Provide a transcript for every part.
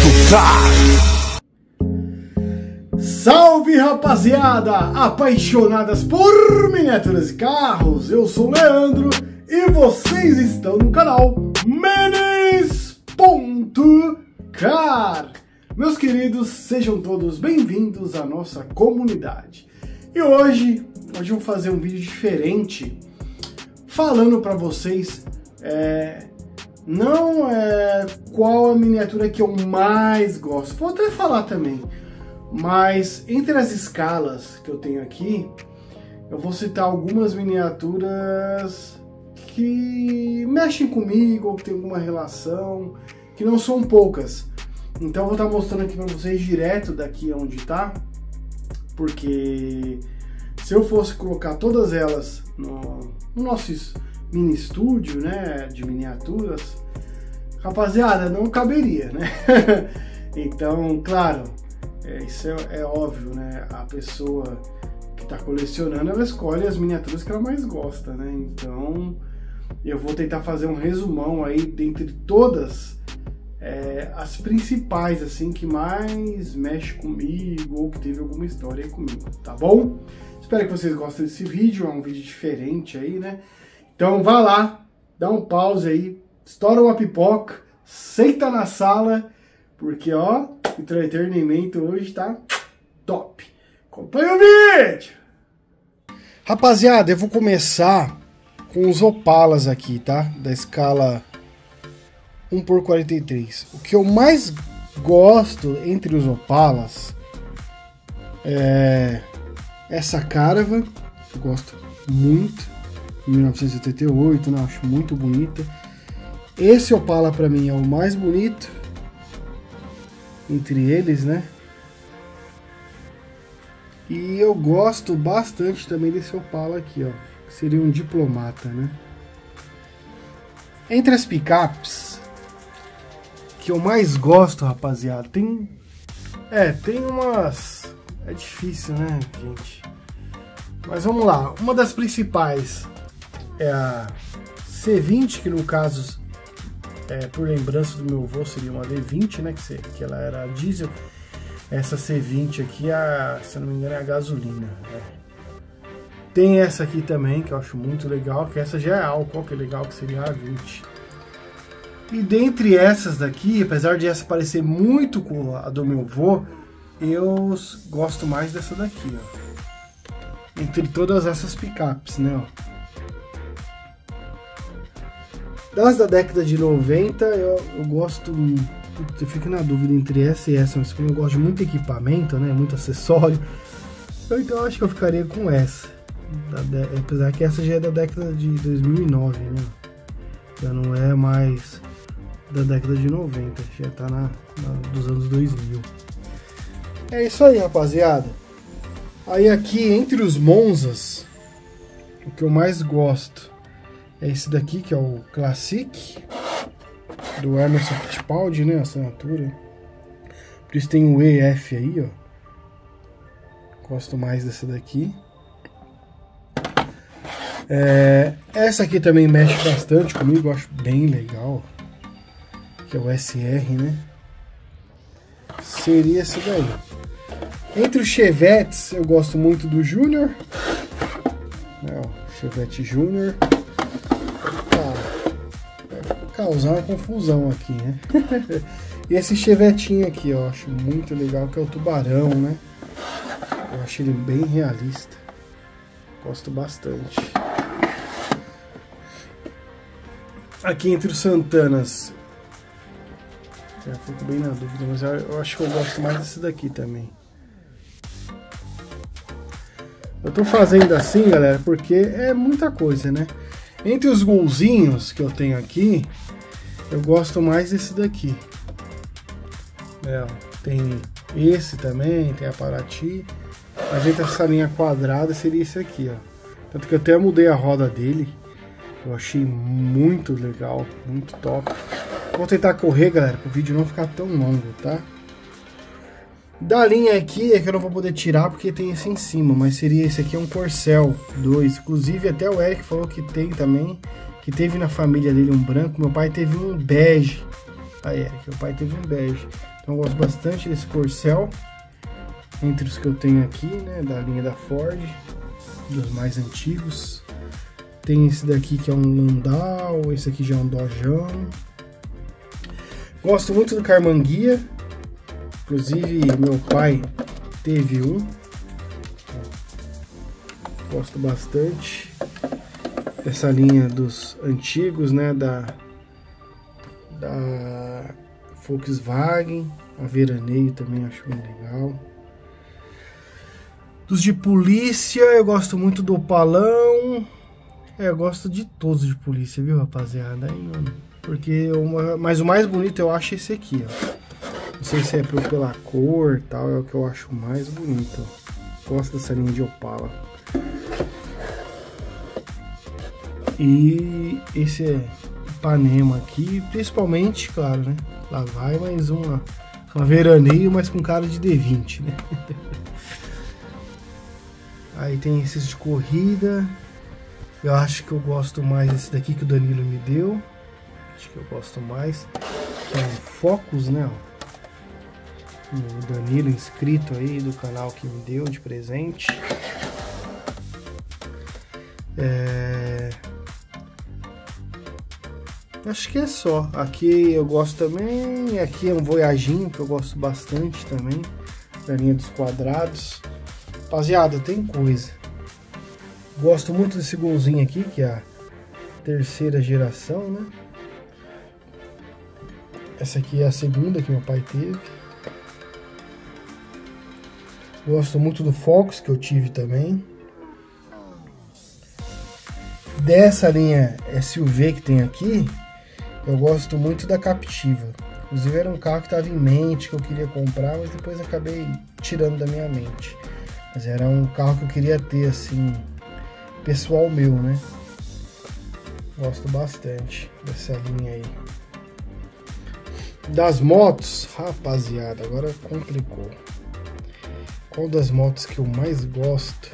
Salve, rapaziada, apaixonadas por miniaturas e carros, eu sou o Leandro e vocês estão no canal Menes.car. Meus queridos, sejam todos bem-vindos à nossa comunidade. E hoje vamos fazer um vídeo diferente, falando para vocês qual a miniatura que eu mais gosto. Vou até falar também. Mas entre as escalas que eu tenho aqui, eu vou citar algumas miniaturas que mexem comigo ou que tem alguma relação, que não são poucas. Então eu vou estar mostrando aqui para vocês direto daqui onde está, porque se eu fosse colocar todas elas no nosso mini estúdio, né, de miniaturas, rapaziada, não caberia, né? Então, claro, isso é óbvio, né? A pessoa que está colecionando, ela escolhe as miniaturas que ela mais gosta, né? Então, eu vou tentar fazer um resumão aí dentre todas as principais, assim, que mais mexe comigo ou que teve alguma história aí comigo, tá bom? Espero que vocês gostem desse vídeo, é um vídeo diferente aí, né? Então, vá lá, dá um pause aí, estoura uma pipoca, senta na sala, porque, ó, o entretenimento hoje tá top. Acompanha o vídeo! Rapaziada, eu vou começar com os Opalas aqui, tá? Da escala 1x43. O que eu mais gosto entre os Opalas é essa Caravan, que eu gosto muito, 1988, né? Acho muito bonita. Esse Opala pra mim é o mais bonito entre eles, né? E eu gosto bastante também desse Opala aqui, ó, que seria um diplomata, né? Entre as picapes que eu mais gosto, rapaziada, tem umas, é difícil, né, gente? Mas vamos lá, uma das principais é a C20, que no caso, por lembrança do meu avô, seria uma D20, né? Que ela era diesel. Essa C20 aqui, se eu não me engano, é a gasolina. Né? Tem essa aqui também, que eu acho muito legal, que essa já é álcool, que é legal, que seria a A20. E dentre essas daqui, apesar de essa parecer muito com a do meu avô, eu gosto mais dessa daqui, ó. Entre todas essas picapes, né? Ó. Das da década de 90, eu gosto, eu fico na dúvida entre essa e essa, mas como eu gosto de muito equipamento, né, muito acessório, então eu acho que eu ficaria com essa, apesar que essa já é da década de 2009, né, já não é mais da década de 90, já tá dos anos 2000. É isso aí, rapaziada. Aí aqui, entre os Monzas, o que eu mais gosto é esse daqui, que é o Classic, do Emerson Fittipaldi, né, a assinatura. Por isso tem o EF aí, ó. Gosto mais dessa daqui. Essa aqui também mexe bastante comigo, eu acho bem legal. Que é o SR, né. Seria esse daí. Entre os Chevettes, eu gosto muito do Júnior. Chevette Júnior. Causar uma confusão aqui, né? E esse chevetinho aqui, ó, acho muito legal, que é o Tubarão, né? Eu acho ele bem realista. Gosto bastante. Aqui entre os Santanas, já fico bem na dúvida, mas eu acho que eu gosto mais desse daqui também. Eu tô fazendo assim, galera, porque é muita coisa, né? Entre os golzinhos que eu tenho aqui, eu gosto mais desse daqui. Tem esse também, tem a Paraty. Mas entre essa linha quadrada seria esse aqui, ó. Tanto que eu até mudei a roda dele. Eu achei muito legal, muito top. Vou tentar correr, galera, para o vídeo não ficar tão longo, tá? Da linha aqui é que eu não vou poder tirar porque tem esse em cima, mas seria esse aqui, é um Corcel 2. Inclusive até o Eric falou que tem também, que teve na família dele um branco. Meu pai teve um bege. Aí, Eric, meu pai teve um bege. Então eu gosto bastante desse corcel, entre os que eu tenho aqui, né, da linha da Ford, dos mais antigos. Tem esse daqui que é um Landau, esse aqui já é um Dojão. Gosto muito do Carmanguia, inclusive meu pai teve um. Gosto bastante dessa linha dos antigos, né, da Volkswagen. A Veraneio também acho bem legal. Dos de polícia, eu gosto muito do Opalão. Eu gosto de todos de polícia, viu, rapaziada? Porque mas o mais bonito eu acho esse aqui, ó. Não sei se é pela cor e tal, é o que eu acho mais bonito. Gosto dessa linha de Opala. E esse é Ipanema aqui, principalmente, claro, né? Lá vai mais uma Veraneio, mas com cara de D20, né? Aí tem esses de corrida. Eu acho que eu gosto mais desse daqui que o Danilo me deu. Acho que eu gosto mais. Que é um Focus, né? O Danilo, inscrito aí do canal, que me deu de presente. Acho que é só. Aqui eu gosto também. Aqui é um Voyaginho que eu gosto bastante também. Da linha dos quadrados. Rapaziada, tem coisa. Gosto muito desse golzinho aqui, que é a terceira geração, né? Essa aqui é a segunda que meu pai teve. Gosto muito do Focus, que eu tive também. Dessa linha SUV que tem aqui, eu gosto muito da Captiva. Inclusive era um carro que estava em mente, que eu queria comprar, mas depois acabei tirando da minha mente. Mas era um carro que eu queria ter, assim, pessoal meu, né? Gosto bastante dessa linha aí. Das motos, rapaziada, agora complicou. Qual das motos que eu mais gosto?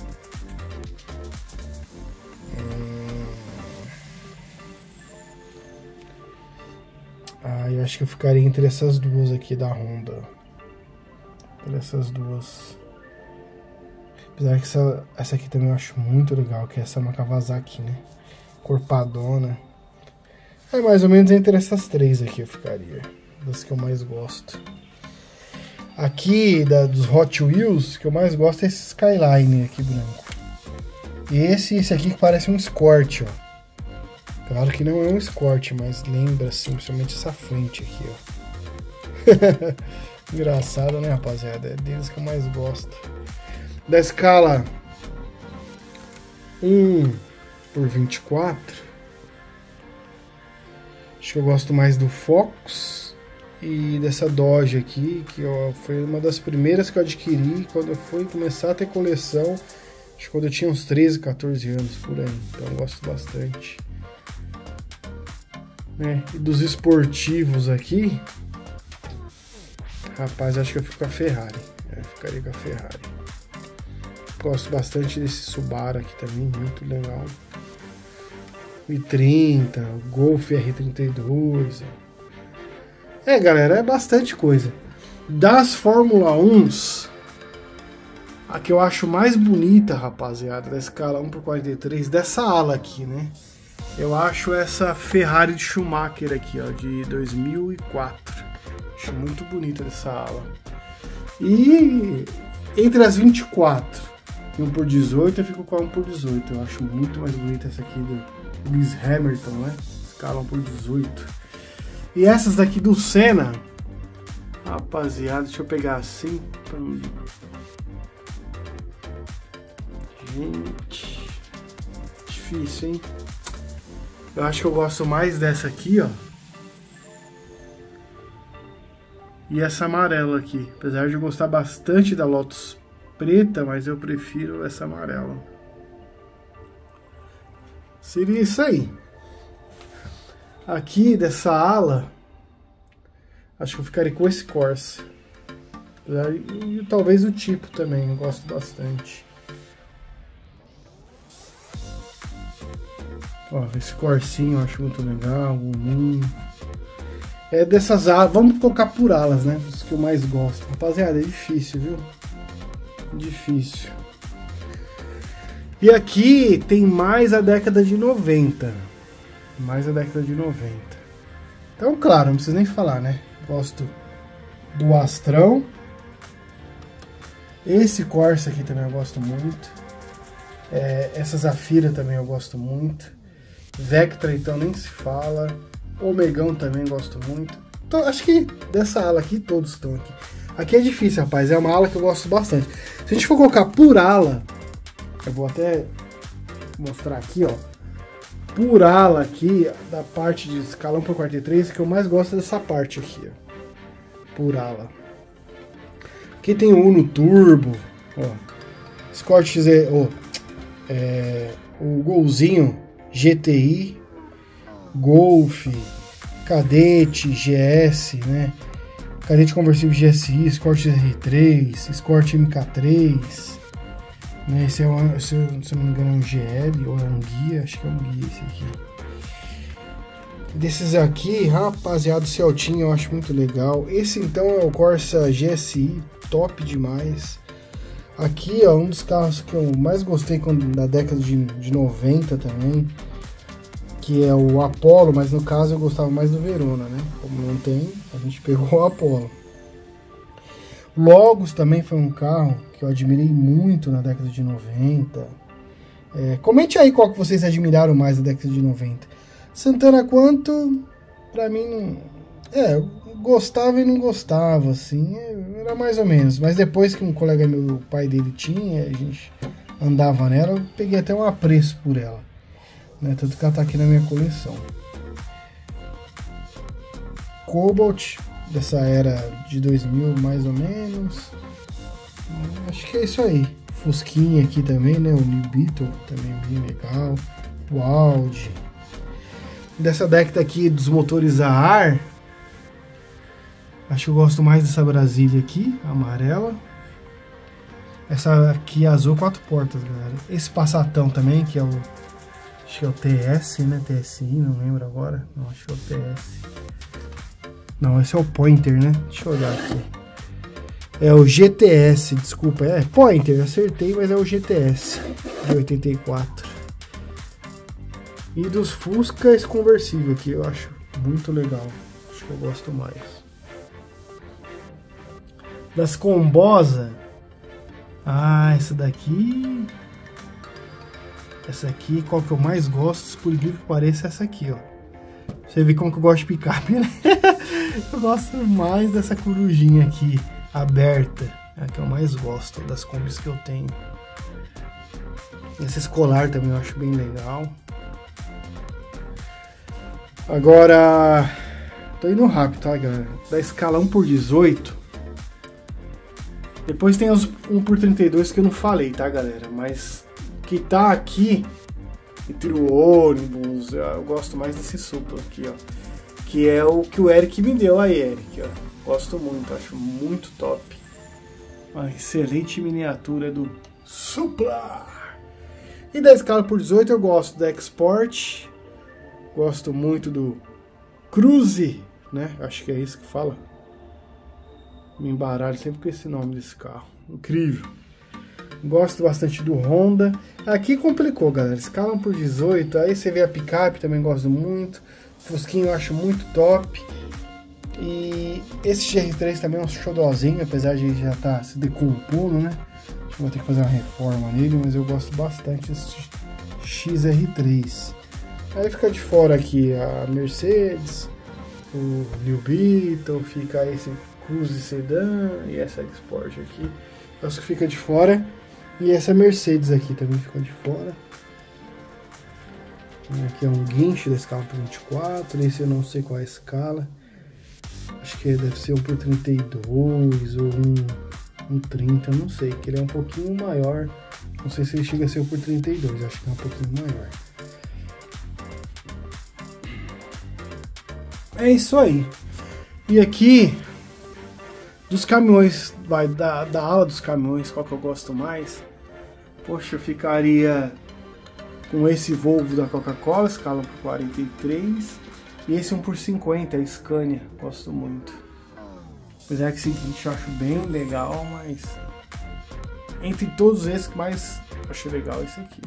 Eu acho que eu ficaria entre essas duas aqui da Honda. Entre essas duas. Apesar que essa aqui também eu acho muito legal, que é essa uma Kawasaki, né? Corpadona. É mais ou menos entre essas três aqui eu ficaria. Das que eu mais gosto. Aqui, dos Hot Wheels, que eu mais gosto é esse Skyline aqui branco. E esse aqui que parece um Escort, ó. Claro que não é um Escort, mas lembra assim, principalmente essa frente aqui, ó. Engraçado, né, rapaziada? É deles que eu mais gosto. Da escala 1/24, acho que eu gosto mais do Focus e dessa Dodge aqui, que ó, foi uma das primeiras que eu adquiri quando eu fui começar a ter coleção. Acho que quando eu tinha uns 13, 14 anos, por aí. Então eu gosto bastante. E dos esportivos aqui, rapaz, acho que eu fico com a Ferrari. Eu ficaria com a Ferrari. Gosto bastante desse Subaru aqui também, muito legal. i30, Golf R32. Galera, é bastante coisa. Das Fórmula 1s, a que eu acho mais bonita, rapaziada, da escala 1/43, dessa ala aqui, né? Eu acho essa Ferrari de Schumacher aqui, ó, de 2004. Acho muito bonita essa ala. E entre as 24 e 1/18, eu fico com a 1/18. Eu acho muito mais bonita essa aqui do Lewis Hamilton, né? Escala 1/18. E essas daqui do Senna, rapaziada, deixa eu pegar assim. Gente, difícil, hein? Eu acho que eu gosto mais dessa aqui, ó. E essa amarela aqui. Apesar de eu gostar bastante da Lotus preta, mas eu prefiro essa amarela. Seria isso aí. Aqui dessa ala, acho que eu ficaria com esse Corsa. E talvez o tipo também, eu gosto bastante. Ó, esse Corsinho eu acho muito legal, o É dessas alas, vamos colocar por alas, né? Os que eu mais gosto. Rapaziada, é difícil, viu? Difícil. E aqui tem mais a década de 90. Mais a década de 90. Então, claro, não preciso nem falar, né? Gosto do Astrão. Esse Corsa aqui também eu gosto muito. Essa Zafira também eu gosto muito. Vectra, então, nem se fala. Omegão também gosto muito. Então, acho que dessa ala aqui, todos estão aqui. Aqui é difícil, rapaz. É uma ala que eu gosto bastante. Se a gente for colocar por ala, eu vou até mostrar aqui, ó. Por ala aqui, da parte de escalão por 43, que eu mais gosto é dessa parte aqui, ó. Por ala. Aqui tem o Uno Turbo, ó. Escort XE, ó. O Golzinho GTI, Golf, Cadete GS, né? Cadete conversível GSI, Escort R3, Escort MK3, né? Esse é se eu não me engano é um GL ou é um guia, acho que é um guia esse aqui. Desses aqui, rapaziada, o Celtinha eu acho muito legal. Esse então é o Corsa GSI, top demais. Aqui, ó, um dos carros que eu mais gostei da década de 90 também, que é o Apollo, mas no caso eu gostava mais do Verona, né? Como não tem, a gente pegou o Apollo. Logos também foi um carro que eu admirei muito na década de 90. Comente aí qual que vocês admiraram mais na década de 90. Santana Quanto, pra mim não... eu gostava e não gostava, assim, era mais ou menos. Mas depois que um colega meu, o pai dele tinha, a gente andava nela, eu peguei até um apreço por ela. Né? Tanto que ela tá aqui na minha coleção. Cobalt, dessa era de 2000 mais ou menos. Acho que é isso aí. Fusquinha aqui também, né? O New Beetle também bem legal. O Audi. Dessa década aqui dos motores a ar, acho que eu gosto mais dessa Brasília aqui, amarela. Essa aqui azul, 4 portas, galera. Esse Passatão também, que é o... acho que é o TS, né? TSI, não lembro agora. Não, acho que é o TS. Não, esse é o Pointer, né? Deixa eu olhar aqui. É o GTS, desculpa. Pointer, acertei, mas é o GTS de 84. E dos Fusca, esse conversível aqui, eu acho muito legal. Acho que eu gosto mais. Das Combosa. Essa daqui... Essa aqui, qual que eu mais gosto, por incrível que pareça, é essa aqui, ó. Você vê como que eu gosto de picape, né? Eu gosto mais dessa corujinha aqui, aberta. É a que eu mais gosto das combis que eu tenho. Esse escolar também eu acho bem legal. Agora, tô indo rápido, tá, galera? Da escala 1/18. Depois tem os 1/32 que eu não falei, tá, galera? Mas que tá aqui, entre o ônibus, eu gosto mais desse Supla aqui, ó. Que é o que o Eric me deu aí, Eric, ó. Gosto muito, acho muito top. Uma excelente miniatura do Supla. E da escala por 18 eu gosto da Export. Gosto muito do Cruze, né? Acho que é isso que fala. Me embaralho sempre com esse nome desse carro. Incrível. Gosto bastante do Honda. Aqui complicou, galera. Escala por 18. Aí você vê a picape, também gosto muito. Fusquinho eu acho muito top. E esse GR3 também é um xodózinho, apesar de já estar se decompondo, né? Acho que vou ter que fazer uma reforma nele, mas eu gosto bastante desse XR3. Aí fica de fora aqui a Mercedes, o New Beetle, fica esse Cruze Sedan e essa Export aqui. Acho que fica de fora. E essa Mercedes aqui também fica de fora. Aqui é um guincho da escala por 24. Esse eu não sei qual é a escala. Acho que deve ser 1/32 ou 1/30, não sei. Que ele é um pouquinho maior. Não sei se ele chega a ser 1/32, acho que é um pouquinho maior. É isso aí. E aqui, dos caminhões, vai da ala dos caminhões, qual que eu gosto mais? Poxa, eu ficaria com esse Volvo da Coca-Cola, escala por 43. E esse 1 por 50, a Scania, gosto muito. Apesar que esse seguinte eu acho bem legal, mas entre todos esses que mais acho legal esse aqui.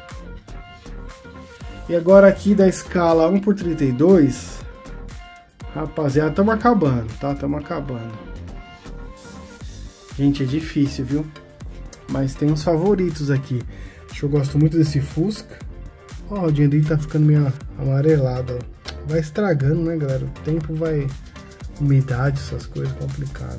E agora aqui da escala 1 por 32, rapaziada, estamos acabando, tá? Estamos acabando. Gente, é difícil, viu? Mas tem uns favoritos aqui. Eu gosto muito desse Fusca. Ó, o rodinha dele tá ficando meio amarelado, ó. Vai estragando, né, galera? O tempo vai... Umidade, essas coisas complicadas.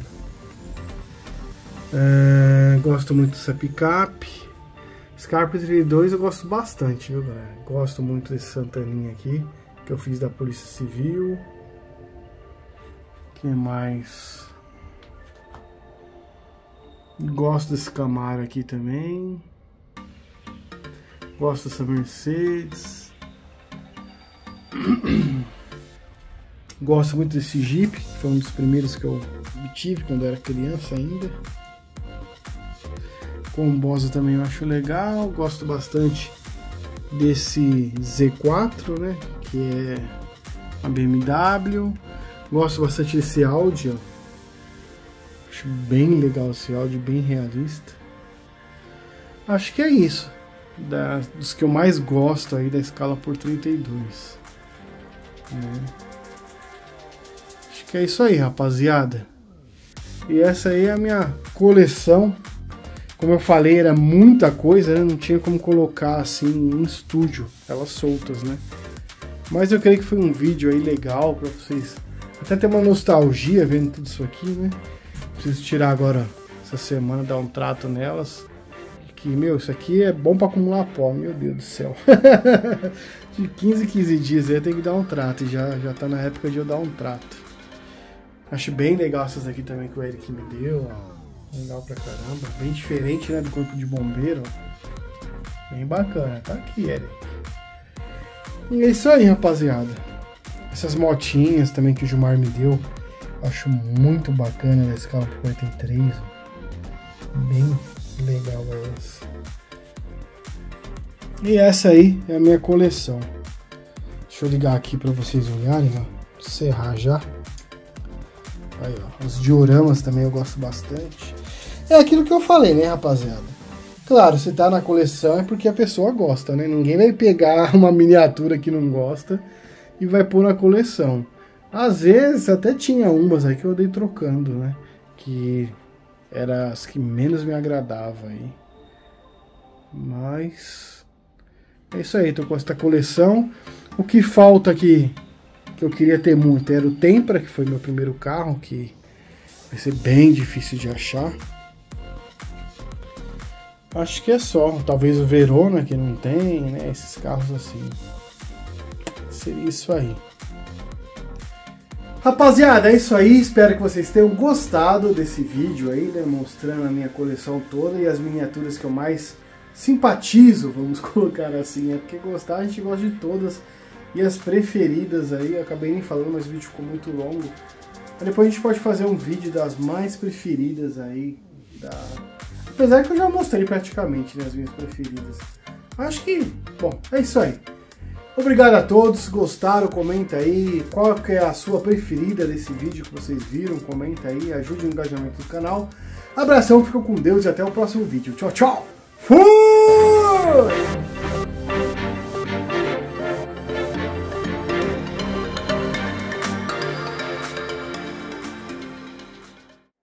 Gosto muito dessa picape. Scarpa 32 eu gosto bastante, viu, galera? Gosto muito desse Santaninha aqui, que eu fiz da Polícia Civil. Que mais? Gosto desse Camaro aqui também. Gosto dessa Mercedes. Gosto muito desse Jeep, que foi um dos primeiros que eu tive quando eu era criança ainda. Combosa também eu acho legal. Gosto bastante desse Z4, né, que é a BMW. Gosto bastante desse Audi, ó. Acho bem legal esse Audi, bem realista. Acho que é isso. Dos que eu mais gosto aí da escala por 32. Né? Acho que é isso aí, rapaziada. E essa aí é a minha coleção. Como eu falei, era muita coisa, né? Não tinha como colocar assim em estúdio, elas soltas, né? Mas eu creio que foi um vídeo aí legal pra vocês até ter uma nostalgia vendo tudo isso aqui, né? Preciso tirar agora essa semana, dar um trato nelas. Que, meu, isso aqui é bom pra acumular pó, meu Deus do céu. De 15 em 15 dias aí tem que dar um trato, e já tá na época de eu dar um trato. Acho bem legal essas aqui também que o Eric me deu, ó. Legal pra caramba, bem diferente, né, do corpo de bombeiro. Bem bacana, tá aqui, Eric. E é isso aí, rapaziada. Essas motinhas também que o Gilmar me deu, acho muito bacana na escala 43. Bem legal essa. E essa aí é a minha coleção. Deixa eu ligar aqui pra vocês olharem, ó. Encerrar já. Aí, ó, os dioramas também eu gosto bastante. É aquilo que eu falei, né, rapaziada? Claro, se tá na coleção é porque a pessoa gosta, né? Ninguém vai pegar uma miniatura que não gosta e vai pôr na coleção. Às vezes até tinha umas aí que eu andei trocando, né? Que eram as que menos me agradavam aí. Mas é isso aí, tô com essa coleção. O que falta aqui, que eu queria ter muito, era o Tempra, que foi meu primeiro carro, que vai ser bem difícil de achar. Acho que é só, talvez o Verona, que não tem, né, esses carros assim. Seria isso aí. Rapaziada, é isso aí, espero que vocês tenham gostado desse vídeo aí, né, mostrando a minha coleção toda e as miniaturas que eu mais simpatizo, vamos colocar assim, é porque gostar a gente gosta de todas. E as preferidas aí, eu acabei nem falando, mas o vídeo ficou muito longo. Mas depois a gente pode fazer um vídeo das mais preferidas aí. Apesar que eu já mostrei praticamente, né, as minhas preferidas. Acho que, bom, é isso aí. Obrigado a todos, gostaram, comenta aí qual que é a sua preferida desse vídeo que vocês viram, comenta aí, ajude o engajamento do canal. Abração, fica com Deus e até o próximo vídeo. Tchau, tchau! Fui!